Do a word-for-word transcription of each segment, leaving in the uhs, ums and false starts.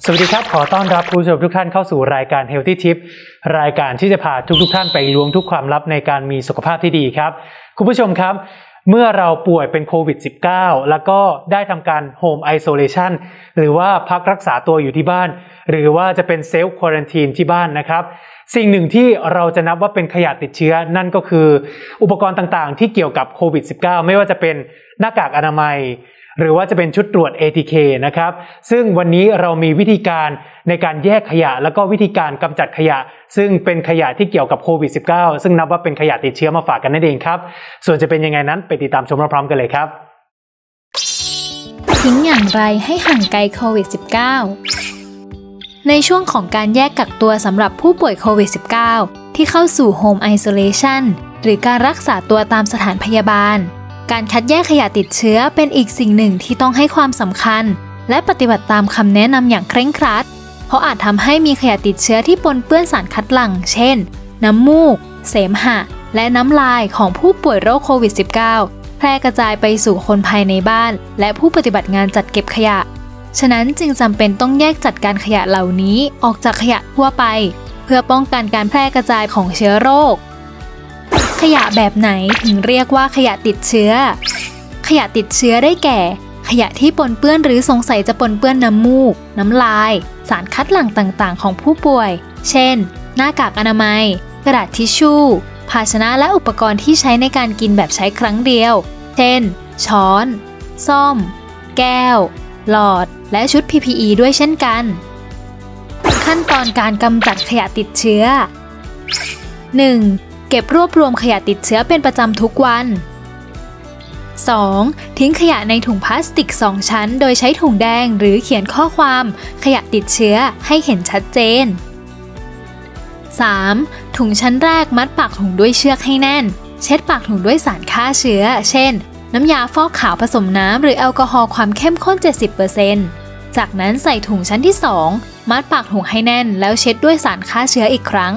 สวัสดีครับขอต้อนรับผู้ชมทุกท่านเข้าสู่รายการ Healthy Tip รายการที่จะพาทุกๆท่านไปล้วงทุกความลับในการมีสุขภาพที่ดีครับคุณผู้ชมครับเมื่อเราป่วยเป็นโควิด สิบเก้า แล้วก็ได้ทำการ Home Isolation หรือว่าพักรักษาตัวอยู่ที่บ้านหรือว่าจะเป็น Self Quarantine ที่บ้านนะครับสิ่งหนึ่งที่เราจะนับว่าเป็นขยะติดเชื้อนั่นก็คืออุปกรณ์ต่างๆที่เกี่ยวกับโควิด สิบเก้า ไม่ว่าจะเป็นหน้ากากอนามัยหรือว่าจะเป็นชุดตรวจ เอ ที เค นะครับซึ่งวันนี้เรามีวิธีการในการแยกขยะแล้วก็วิธีการกำจัดขยะซึ่งเป็นขยะที่เกี่ยวกับโควิด สิบเก้า ซึ่งนับว่าเป็นขยะติดเชื้อมาฝากกันนั่นเองครับส่วนจะเป็นยังไงนั้นไปติดตามชมพร้อมๆกันเลยครับทิ้งอย่างไรให้ห่างไกลโควิด สิบเก้า ในช่วงของการแยกกักตัวสำหรับผู้ป่วยโควิด สิบเก้า ที่เข้าสู่ Home Isolation หรือการรักษาตัวตามสถานพยาบาลการคัดแยกขยะติดเชื้อเป็นอีกสิ่งหนึ่งที่ต้องให้ความสำคัญและปฏิบัติตามคำแนะนำอย่างเคร่งครัดเพราะอาจทำให้มีขยะติดเชื้อที่ปนเปื้อนสารคัดหลั่งเช่นน้ำมูกเสมหะและน้ำลายของผู้ป่วยโรคโควิด สิบเก้า แพร่กระจายไปสู่คนภายในบ้านและผู้ปฏิบัติงานจัดเก็บขยะฉะนั้นจึงจำเป็นต้องแยกจัดการขยะเหล่านี้ออกจากขยะทั่วไปเพื่อป้องกันการแพร่กระจายของเชื้อโรคขยะแบบไหนถึงเรียกว่าขยะติดเชื้อขยะติดเชื้อได้แก่ขยะที่ปนเปื้อนหรือสงสัยจะปนเปื้อนน้ำมูกน้ำลายสารคัดหลั่งต่างๆของผู้ป่วยเช่นหน้ากากอนามัยกระดาษทิชชู่ภาชนะและอุปกรณ์ที่ใช้ในการกินแบบใช้ครั้งเดียวเช่นช้อนส้อมแก้วหลอดและชุด พี พี อี ด้วยเช่นกันขั้นตอนการกำจัดขยะติดเชื้อ หนึ่ง. เก็บรวบรวมขยะติดเชื้อเป็นประจำทุกวัน สอง. ทิ้งขยะในถุงพลาสติกสองชั้นโดยใช้ถุงแดงหรือเขียนข้อความขยะติดเชื้อให้เห็นชัดเจน สาม. ถุงชั้นแรกมัดปากถุงด้วยเชือกให้แน่นเช็ดปากถุงด้วยสารฆ่าเชื้อเช่นน้ำยาฟอกขาวผสมน้ำหรือแอลกอฮอล์ความเข้มข้น เจ็ดสิบเปอร์เซ็นต์ จากนั้นใส่ถุงชั้นที่สองมัดปากถุงให้แน่นแล้วเช็ดด้วยสารฆ่าเชื้ออีกครั้ง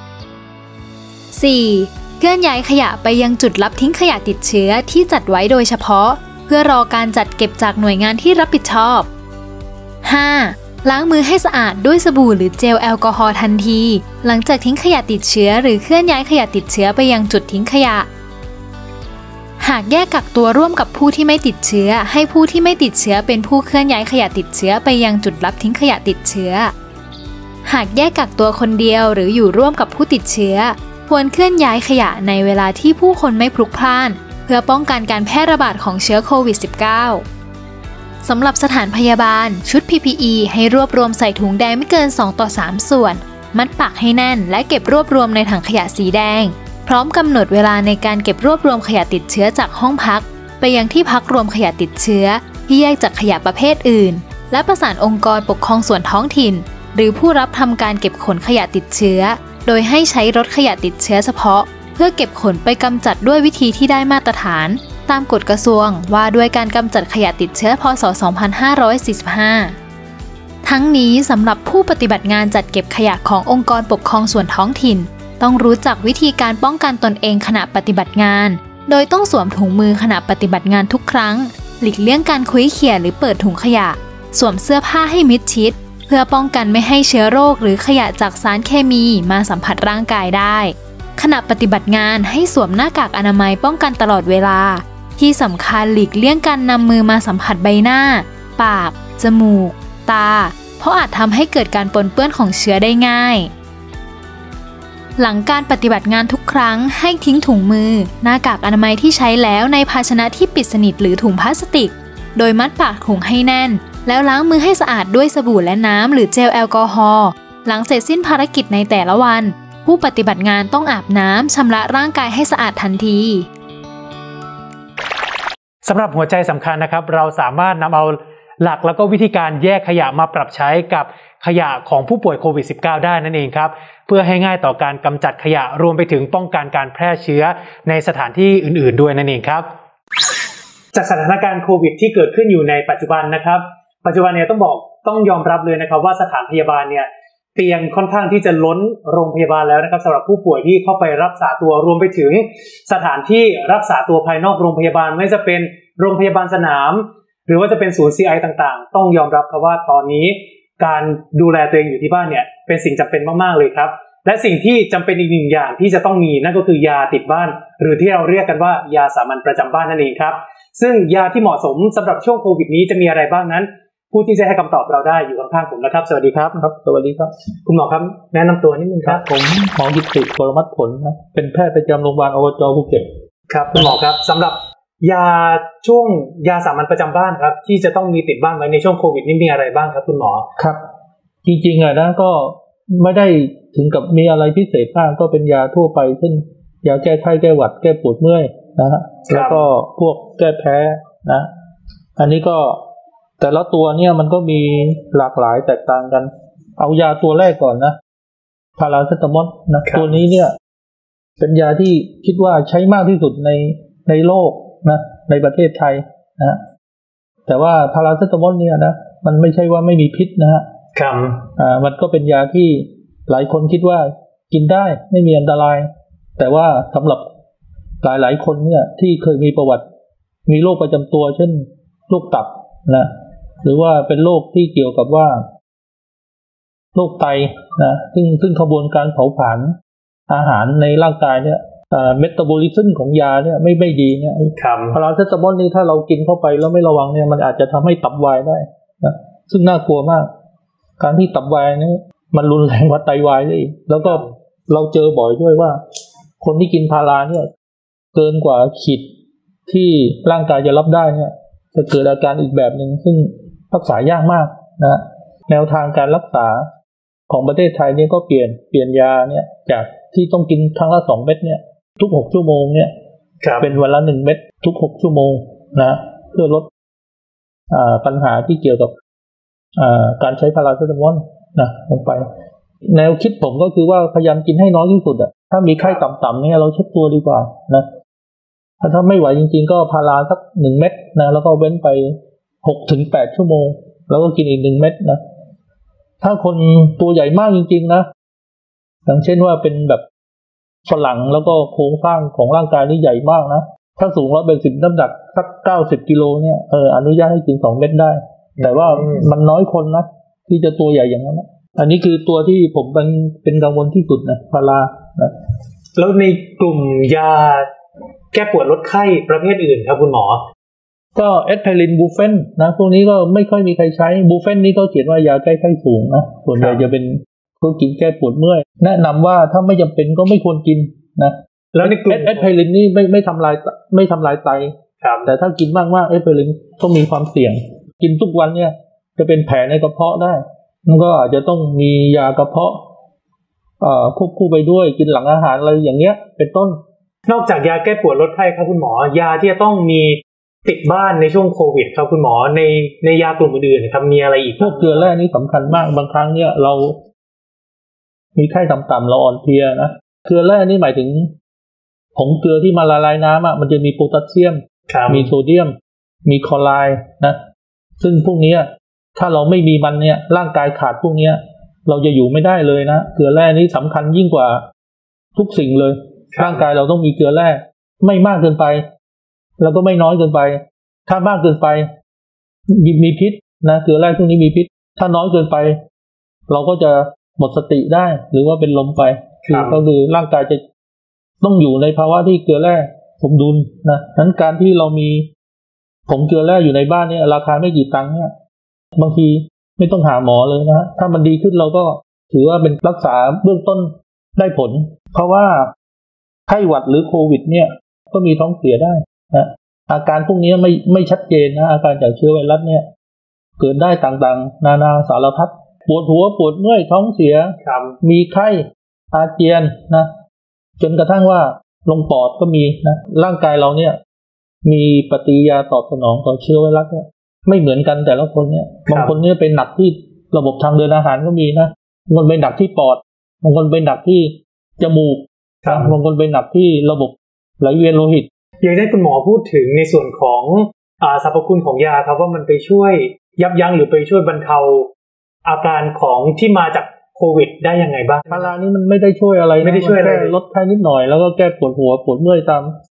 สี่. เคลื่อนย้ายขยะไปยังจุดรับทิ้งขยะติดเชื้อที่จัดไว้โดยเฉพาะเพื่อรอการจัดเก็บจากหน่วยงานที่รับผิดชอบ ห้า. ล้างมือให้สะอาดด้วยสบู่หรือเจลแอลกอฮอล์ทันทีหลังจากทิ้งขยะติดเชื้อหรือเคลื่อนย้ายขยะติดเชื้อไปยังจุดทิ้งขยะหากแยกกักตัวร่วมกับผู้ที่ไม่ติดเชื้อให้ผู้ที่ไม่ติดเชื้อเป็นผู้เคลื่อนย้ายขยะติดเชื้อไปยังจุดรับทิ้งขยะติดเชื้อหากแยกกักตัวคนเดียวหรืออยู่ร่วมกับผู้ติดเชื้อควรเคลื่อนย้ายขยะในเวลาที่ผู้คนไม่พลุกพล่านเพื่อป้องกันการแพร่ระบาดของเชื้อโควิด สิบเก้า สำหรับสถานพยาบาลชุด พี พี อี ให้รวบรวมใส่ถุงแดงไม่เกิน สองต่อสาม ส่วนมัดปากให้แน่นและเก็บรวบรวมในถังขยะสีแดงพร้อมกำหนดเวลาในการเก็บรวบรวมขยะติดเชื้อจากห้องพักไปยังที่พักรวมขยะติดเชื้อที่แยกจากขยะประเภทอื่นและประสานองค์กรปกครองส่วนท้องถิ่นหรือผู้รับทำการเก็บขนขยะติดเชื้อโดยให้ใช้รถขยะติดเชื้อเฉพาะเพื่อเก็บขนไปกำจัดด้วยวิธีที่ได้มาตรฐานตามกฎกระทรวงว่าด้วยการกำจัดขยะติดเชื้อพ.ศ. สองพันห้าร้อยสี่สิบห้า ทั้งนี้สำหรับผู้ปฏิบัติงานจัดเก็บขยะขององค์กรปกครองส่วนท้องถิ่นต้องรู้จักวิธีการป้องกันตนเองขณะปฏิบัติงานโดยต้องสวมถุงมือขณะปฏิบัติงานทุกครั้งหลีกเลี่ยงการคุ้ยเขี่ยหรือเปิดถุงขยะสวมเสื้อผ้าให้มิดชิดเพื่อป้องกันไม่ให้เชื้อโรคหรือขยะจากสารเคมีมาสัมผัสร่างกายได้ขณะปฏิบัติงานให้สวมหน้ากากอนามัยป้องกันตลอดเวลาที่สำคัญหลีกเลี่ยงการนำมือมาสัมผัสใบหน้าปากจมูกตาเพราะอาจทำให้เกิดการปนเปื้อนของเชื้อได้ง่ายหลังการปฏิบัติงานทุกครั้งให้ทิ้งถุงมือหน้ากากอนามัยที่ใช้แล้วในภาชนะที่ปิดสนิทหรือถุงพลาสติกโดยมัดปากถุงให้แน่นแล้วล้างมือให้สะอาดด้วยสบู่และน้ำหรือเจลแอลกอฮอล์หลังเสร็จสิ้นภารกิจในแต่ละวันผู้ปฏิบัติงานต้องอาบน้ำชำระร่างกายให้สะอาดทันทีสำหรับหัวใจสำคัญนะครับเราสามารถนำเอาหลักแล้วก็วิธีการแยกขยะมาปรับใช้กับขยะของผู้ป่วยโควิด สิบเก้า ได้นั่นเองครับเพื่อให้ง่ายต่อการกำจัดขยะรวมไปถึงป้องกันการแพร่เชื้อในสถานที่อื่นๆด้วยนั่นเองครับจากสถานการณ์โควิดที่เกิดขึ้นอยู่ในปัจจุบันนะครับปัจจุบันเนี่ยต้องบอกต้องยอมรับเลยนะครับว่าสถานพยาบาลเนี่ยเตียงค่อนข้างที่จะล้นโรงพยาบาลแล้วนะครับสำหรับผู้ป่วยที่เข้าไปรักษาตัวรวมไปถึงสถานที่รักษาตัวภายนอกโรงพยาบาลไม่ว่าจะเป็นโรงพยาบาลสนามหรือว่าจะเป็นศูนย์ ซี ไอ ต่างๆต้องยอมรับครับว่าตอนนี้การดูแลตัวเองอยู่ที่บ้านเนี่ยเป็นสิ่งจำเป็นมากๆเลยครับและสิ่งที่จำเป็นอีกหนึ่งอย่างที่จะต้องมีนั่นก็คือยาติดบ้านหรือที่เราเรียกกันว่ายาสามัญประจำบ้านนั่นเองครับซึ่งยาที่เหมาะสมสำหรับช่วงโควิดนี้จะมีอะไรบ้างนั้นผู้ที่จะให้คำตอบเราได้อยู่ข้างๆผมนะครับสวัสดีครับครับสวัสดีครับคุณหมอครับแนะนำตัวนิดนึงครับผมหมอกิตติปรมัตถผลนะเป็นแพทย์ประจำโรงพยาบาลอบจภูเก็ตครับคุณหมอครับสำหรับยาช่วงยาสามัญประจำบ้านครับที่จะต้องมีติดบ้านไว้ในช่วงโควิดนี้มีอะไรบ้างครับคุณหมอครับจริงๆอ่ะนะก็ไม่ได้ถึงกับมีอะไรพิเศษมากก็เป็นยาทั่วไปเช่นยาแก้ไข้แก้หวัดแก้ปวดเมื่อยนะฮะแล้วก็พวกแก้แพ้นะอันนี้ก็แต่ละตัวเนี่ยมันก็มีหลากหลายแตกต่างกันเอายาตัวแรกก่อนนะพาราเซตามอลนะตัวนี้เนี่ยเป็นยาที่คิดว่าใช้มากที่สุดในในโลกนะในประเทศไทยนะแต่ว่าพาราเซตามอลเนี่ยนะมันไม่ใช่ว่าไม่มีพิษนะฮะครับอ่ามันก็เป็นยาที่หลายคนคิดว่ากินได้ไม่มีอันตรายแต่ว่าสำหรับหลายหลายคนเนี่ยที่เคยมีประวัติมีโรคประจำตัวเช่นโรคตับนะหรือว่าเป็นโรคที่เกี่ยวกับว่าโรคไตนะซึ่งซึ่งกระบวนการเผาผลาญอาหารในร่างกายเนี่ยเมตาบอลิซึมของยาเนี่ยไม่ไม่ดีเนี่ยพาราเซตามอลนี่ถ้าเรากินเข้าไปแล้วไม่ระวังเนี่ยมันอาจจะทำให้ตับวายได้นะซึ่งน่ากลัวมากการที่ตับวายนี่มันรุนแรงกว่าไตวายได้แล้วก็เราเจอบ่อยด้วยว่าคนที่กินพาราเนี่ยเกินกว่าขีดที่ร่างกายจะรับได้เนี่ยจะเกิดอาการอีกแบบนึงซึ่งรักษายากมากนะแนวทางการรักษาของประเทศไทยเนี่ยก็เปลี่ยนเปลี่ยนยาเนี่ยจากที่ต้องกินครั้งละสองเม็ดเนี่ยทุกหกชั่วโมงเนี่ยเป็นวันละหนึ่งเม็ดทุกหกชั่วโมงนะเพื่อลดอ่าปัญหาที่เกี่ยวกับอ่าการใช้พาราเซตามอลนะลงไปแนวคิดผมก็คือว่าพยายามกินให้น้อยที่สุดอ่ะถ้ามีไข้ต่ำๆเนี่ยเราเช็ดตัวดีกว่านะถ้าถ้าไม่ไหวจริงๆก็พาราสักหนึ่งเม็ดนะแล้วก็เว้นไปหกถึงแปดชั่วโมงแล้วก็กินอีกหนึ่งเม็ดนะถ้าคนตัวใหญ่มากจริงๆนะอย่างเช่นว่าเป็นแบบฝรั่งแล้วก็โครงสร้างของร่างกายนี่ใหญ่มากนะถ้าสูงร้อยแปดสิบน้ำหนักสักเก้าสิบกิโลเนี่ยเอออนุญาตให้กินสองเม็ดได้แต่ว่ามันน้อยคนนะที่จะตัวใหญ่อย่างนั้นนะอันนี้คือตัวที่ผมเป็นเป็นกังวลที่สุดนะพารานะแล้วในกลุ่มยาแก้ปวดลดไข้ประเภทอื่นครับคุณหมอก็แอสไพรินบูเฟนนะพวกนี้ก็ไม่ค่อยมีใครใช้บูเฟนนี่ก็เขียนว่ายาแก้ไข้สูงนะส่วนใหญ่จะเป็นก็กินแก้ปวดเมื่อยแนะนำว่าถ้าไม่จำเป็นก็ไม่ควรกินนะแล้วในกลุ่มแอสไพรินนี่ไม่ไม่ทำลายไม่ทำลายไตแต่ถ้ากินมากๆแอสไพรินก็มีความเสี่ยงกินทุกวันเนี่ยจะเป็นแผลในกระเพาะได้มันก็อาจจะต้องมียากระเพาะเอ่อควบคู่ไปด้วยกินหลังอาหารอะไรอย่างเงี้ยเป็นต้นนอกจากยาแก้ปวดลดไข้ครับคุณหมอยาที่จะต้องมีติดบ้านในช่วงโควิดครับคุณหมอในในยากลุ่มอื่นๆนะครับมีอะไรอีกพวกเกลือแร่นี่สำคัญมากบางครั้งเนี่ยเรามีไข้ต่ำๆเราอ่อนเพลียนะเกลือแร่นี่หมายถึงผงเกลือที่มาละลายน้ำอ่ะมันจะมีโพแทสเซียมมีโซเดียมมีคลอไรด์นะซึ่งพวกนี้ถ้าเราไม่มีมันเนี่ยร่างกายขาดพวกนี้เราจะอยู่ไม่ได้เลยนะเกลือแร่นี่สำคัญยิ่งกว่าทุกสิ่งเลยร่างกายเราต้องมีเกลือแร่ไม่มากเกินไปแล้วก็ไม่น้อยเกินไปถ้ามากเกินไปมีพิษนะเกลือแร่พวกนี้มีพิษถ้าน้อยเกินไปเราก็จะหมดสติได้หรือว่าเป็นลมไปคือก็คือร่างกายจะต้องอยู่ในภาวะที่เกลือแร่สมดุลนะนั้นการที่เรามีผงเกลือแร่อยู่ในบ้านเนี่ยราคาไม่กี่ตังค์เนี่ยบางทีไม่ต้องหาหมอเลยนะถ้ามันดีขึ้นเราก็ถือว่าเป็นรักษาเบื้องต้นได้ผลเพราะว่าไข้หวัดหรือโควิดเนี่ยก็มีท้องเสียได้นะอาการพวกนี้ไม่ไม่ชัดเจนนะอาการจากเชื้อไวรัสเนี่ยเกิดได้ต่างๆนานาสารพัดปวดหัวปวดเมื่อยท้องเสียมีไข้อาเจียนนะจนกระทั่งว่าลงปอดก็มีนะร่างกายเราเนี่ยมีปฏิกิริยาตอบสนองต่อเชื้อไวรัสเนี่ยไม่เหมือนกันแต่ละคนเนี่ยบางคนเนี่ยเป็นหนักที่ระบบทางเดินอาหารก็มีนะบางคนเป็นหนักที่ปอดบางคนเป็นหนักที่จมูกบางคนเป็นหนักที่ระบบไหลเวียนโลหิตอยากได้คุณหมอพูดถึงในส่วนของอ่าสรรพคุณของยาครับว่ามันไปช่วยยับยั้งหรือไปช่วยบรรเทาอาการของที่มาจากโควิดได้ยังไงบ้างพารานี่มันไม่ได้ช่วยอะไรไม่ได้ช่วยอะไรลดไข้นิดหน่อยแล้วก็แก้ปวดหัวปวดเมื่อยตาม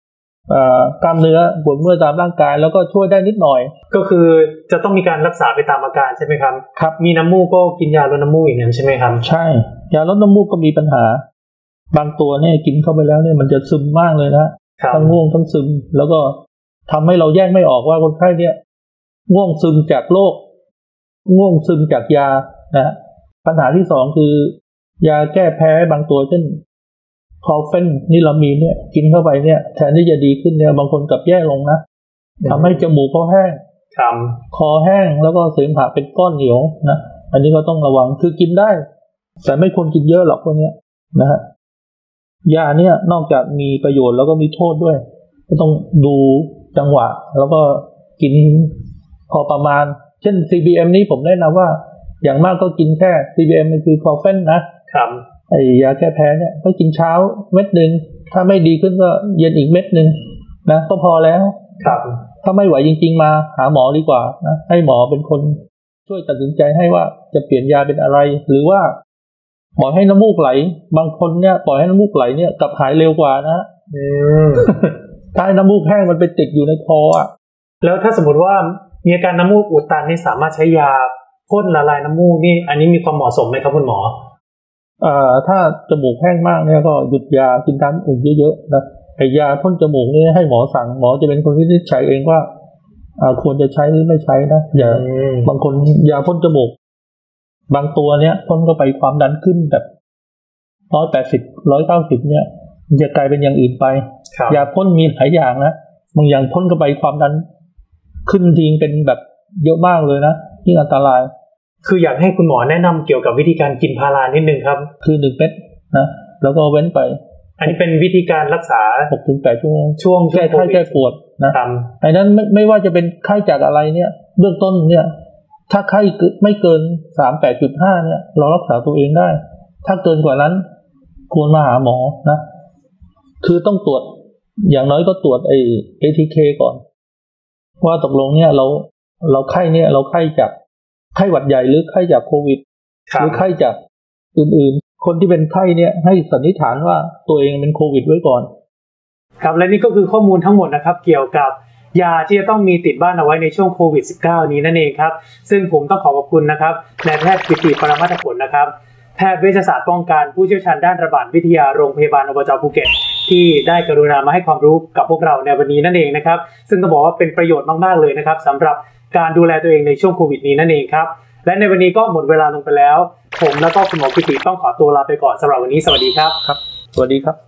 กล้ามเนื้อปวดเมื่อยตามร่างกายแล้วก็ช่วยได้นิดหน่อยก็คือจะต้องมีการรักษาไปตามอาการใช่ไหมครับครับมีน้ำมูกก็กินยาลดน้ำมูกอย่างนั้นใช่ไหมครับใช่ยาลดน้ำมูกก็มีปัญหาบางตัวเนี่ยกินเข้าไปแล้วเนี่ยมันจะซึมมากเลยนะทั้งง่วงทั้งซึมแล้วก็ทำให้เราแยกไม่ออกว่าคนไข้เนี่ยง่วงซึมจากโรคง่วงซึมจากยานะปัญหาที่สองคือยาแก้แพ้บางตัวเช่นคอเฟนนิลามีนเนี่ยกินเข้าไปเนี่ยแทนที่จะดีขึ้นเนี่ยบางคนกลับแย่ลงนะทำให้จมูกเขาแห้งคอแห้งแล้วก็เสมหะเป็นก้อนเหนียวนะอันนี้ก็ต้องระวังคือกินได้แต่ไม่ควรกินเยอะหรอกพวกนี้นะฮะยาเนี่ยนอกจากมีประโยชน์แล้วก็มีโทษด้วยก็ต้องดูจังหวะแล้วก็กินพอประมาณเช่น ซี บี เอ็ม นี้ผมแนะนำว่าอย่างมากก็กินแค่ ซี บี เอ็ม คือคอเฟนนะครับไอ้ยาแก้แพ้เนี่ยก็กินเช้าเม็ดนึงถ้าไม่ดีขึ้นก็เย็นอีกเม็ดนึงนะก็พอแล้วครับถ้าไม่ไหวจริงๆมาหาหมอดีกว่านะให้หมอเป็นคนช่วยตัดสินใจให้ว่าจะเปลี่ยนยาเป็นอะไรหรือว่าปล่อยให้น้ำมูกไหลบางคนเนี่ยปล่อยให้น้ำมูกไหลเนี่ยกลับหายเร็วกว่านะอืมถ้าน้ำมูกแห้งมันไปติดอยู่ในคออ่ะแล้วถ้าสมมติว่ามีอาการน้ำมูกอุดตันนี่สามารถใช้ยาพ่นละลายน้ำมูกนี่อันนี้มีความเหมาะสมไหมครับคุณหมอเอ่อถ้าจมูกแห้งมากเนี่ยก็หยุดยากินน้ำอุ่นเยอะๆนะไอ้ยาพ่นจมูกนี่ให้หมอสั่งหมอจะเป็นคนวินิจฉัยเองว่าอ่าควรจะใช้หรือไม่ใช้นะอย่าบางคนยาพ่นจมูกบางตัวเนี่ยพ่นเข้าไปความดันขึ้นแบบหนึ่งร้อยแปดสิบ หนึ่งร้อยเก้าสิบเนี่ยมันจะกลายเป็นอย่างอื่นไปยาพ่นมีหลายอย่างนะบางอย่างพ่นเข้าไปความดันขึ้นทิ้งเป็นแบบเยอะมากเลยนะยิ่งอันตรายคืออยากให้คุณหมอแนะนำเกี่ยวกับวิธีการกินพารานิดนึงครับคือหนึ่งเม็ดนะแล้วก็เว้นไปอันนี้เป็นวิธีการรักษาหกถึงแปด ชั่วโมงช่วงแก้ไข้แก้ปวดนะไอ้นั้นไม่ไม่ว่าจะเป็นไข้จากอะไรเนี่ยเบื้องต้นเนี่ยถ้าไข้ไม่เกิน สามสิบแปดจุดห้า เนี่ยเรารักษาตัวเองได้ถ้าเกินกว่านั้นควรมาหาหมอนะคือต้องตรวจอย่างน้อยก็ตรวจไอ้ เอ ที เค ก่อนว่าตกลงเนี่ยเราเราไข้เนี่ยเราไข้จากไข้หวัดใหญ่หรือไข้จากโควิดหรือไข้จากอื่นๆคนที่เป็นไข้เนี่ยให้สันนิษฐานว่าตัวเองเป็นโควิดไว้ก่อนครับและนี่ก็คือข้อมูลทั้งหมดนะครับเกี่ยวกับยาที่จะต้องมีติดบ้านเอาไว้ในช่วงโควิด สิบเก้า นี้นั่นเองครับซึ่งผมต้องขอขอบคุณนะครับนายแพทย์ปิติปรมาถผลนะครับแพทย์เวชศาสตร์ป้องกันผู้เชี่ยวชาญด้านระบาดวิทยาโรงพยาบาลอบจ.ภูเก็ตที่ได้กรุณามาให้ความรู้กับพวกเราในวันนี้นั่นเองนะครับซึ่งต้องบอกว่าเป็นประโยชน์มากๆเลยนะครับสำหรับการดูแลตัวเองในช่วงโควิดนี้นั่นเองครับและในวันนี้ก็หมดเวลาลงไปแล้วผมและก็คุณหมอปิติต้องขอตัวลาไปก่อนสำหรับวันนี้สวัสดีครับครับสวัสดีครับ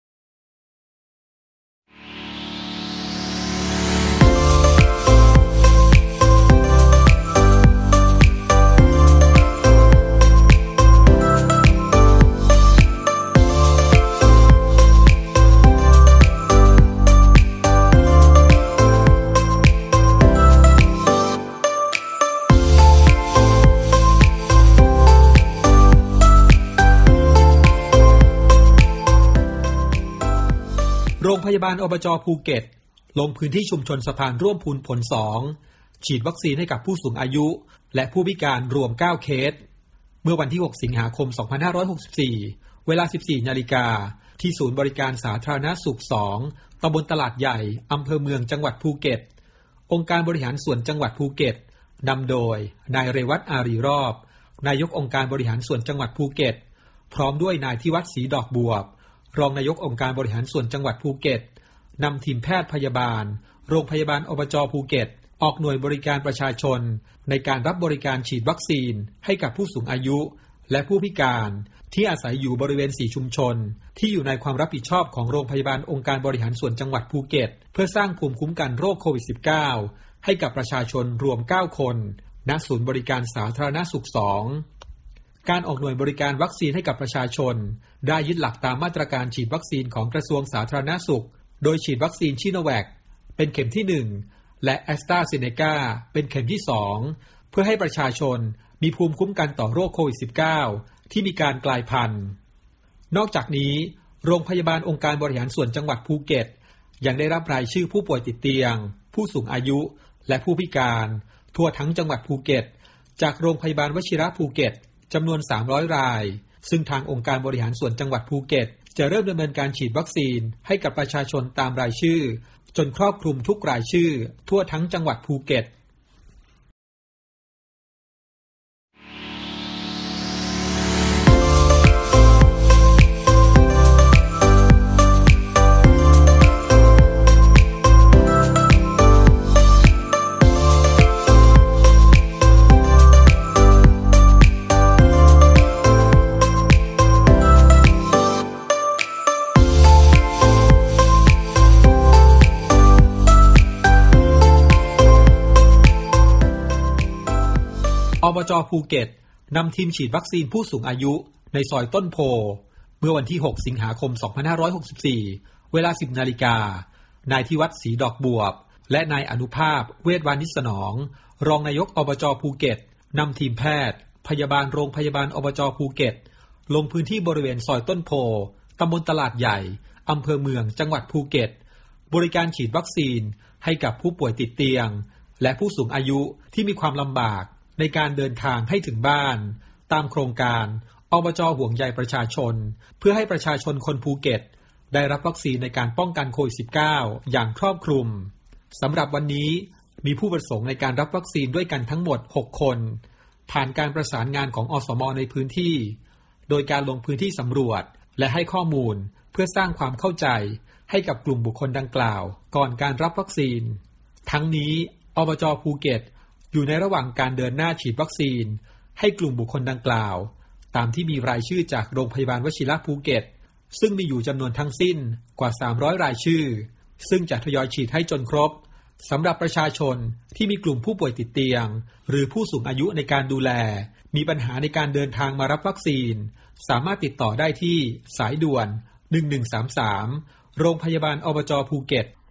โรงพยาบาลอบจ.ภูเก็ตลงพื้นที่ชุมชนสะพานร่วมพูนผลสองฉีดวัคซีนให้กับผู้สูงอายุและผู้พิการรวมเก้าเคสเมื่อวันที่หกสิงหาคมสองพันห้าร้อยหกสิบสี่เวลา สิบสี่นาฬิกาที่ศูนย์บริการสาธารณสุขสองตำบลตลาดใหญ่อำเภอเมืองจังหวัดภูเก็ตองค์การบริหารส่วนจังหวัดภูเก็ตนำโดยนายเรวัตอารีรอบนายกองค์การบริหารส่วนจังหวัดภูเก็ตพร้อมด้วยนายทิวัฒน์ศรีดอกบวบรองนายกองค์การบริหารส่วนจังหวัดภูเก็ตนำทีมแพทย์พยาบาลโรงพยาบาลอบจ.ภูเก็ตออกหน่วยบริการประชาชนในการรับบริการฉีดวัคซีนให้กับผู้สูงอายุและผู้พิการที่อาศัยอยู่บริเวณสี่ชุมชนที่อยู่ในความรับผิดชอบของโรงพยาบาลองค์การบริหารส่วนจังหวัดภูเก็ตเพื่อสร้างภูมิคุ้มกันโรคโควิด สิบเก้า ให้กับประชาชนรวมเก้าคนณศูนย์บริการสาธารณสุขสองการออกหน่วยบริการวัคซีนให้กับประชาชนได้ยึดหลักตามมาตรการฉีดวัคซีนของกระทรวงสาธารณสุขโดยฉีดวัคซีนชิโนแวคเป็นเข็มที่หนึ่งและแอสตราเซเนกาเป็นเข็มที่สองเพื่อให้ประชาชนมีภูมิคุ้มกันต่อโรคโควิด สิบเก้า ที่มีการกลายพันธุ์นอกจากนี้โรงพยาบาลองค์การบริหารส่วนจังหวัดภูเก็ตยังได้รับรายชื่อผู้ป่วยติดเตียงผู้สูงอายุและผู้พิการทั่วทั้งจังหวัดภูเก็ตจากโรงพยาบาลวชิระภูเก็ตจำนวนสามร้อยรายซึ่งทางองค์การบริหารส่วนจังหวัดภูเก็ตจะเริ่มดำเนินการฉีดวัคซีนให้กับประชาชนตามรายชื่อจนครอบคลุมทุกรายชื่อทั่วทั้งจังหวัดภูเก็ตอบจ.ภูเก็ตนำทีมฉีดวัคซีนผู้สูงอายุในซอยต้นโพเมื่อวันที่หกสิงหาคมสองพันห้าร้อยหกสิบสี่เวลา สิบนาฬิกานายที่วัดศรีดอกบวบและนายอนุภาพเวชวานิชสนองรองนายกอบจ.ภูเก็ตนำทีมแพทย์พยาบาลโรงพยาบาลอบจ.ภูเก็ตลงพื้นที่บริเวณซอยต้นโพตำบลตลาดใหญ่อำเภอเมืองจังหวัดภูเก็ตบริการฉีดวัคซีนให้กับผู้ป่วยติดเตียงและผู้สูงอายุที่มีความลำบากในการเดินทางให้ถึงบ้านตามโครงการอบจ.ห่วงใยประชาชนเพื่อให้ประชาชนคนภูเก็ตได้รับวัคซีนในการป้องกันโควิด สิบเก้า อย่างครอบคลุมสำหรับวันนี้มีผู้ประสงค์ในการรับวัคซีนด้วยกันทั้งหมดหกคนผ่านการประสานงานของอสม.ในพื้นที่โดยการลงพื้นที่สำรวจและให้ข้อมูลเพื่อสร้างความเข้าใจให้กับกลุ่มบุคคลดังกล่าวก่อนการรับวัคซีนทั้งนี้อบจ.ภูเก็ตอยู่ในระหว่างการเดินหน้าฉีดวัคซีนให้กลุ่มบุคคลดังกล่าวตามที่มีรายชื่อจากโรงพยาบาลวชิระภูเก็ตซึ่งมีอยู่จำนวนทั้งสิ้นกว่าสามร้อยรายชื่อซึ่งจะทยอยฉีดให้จนครบสำหรับประชาชนที่มีกลุ่มผู้ป่วยติดเตียงหรือผู้สูงอายุในการดูแลมีปัญหาในการเดินทางมารับวัคซีนสามารถติดต่อได้ที่สายด่วนหนึ่งหนึ่งสามสามโรงพยาบาลอบจ.ภูเก็ต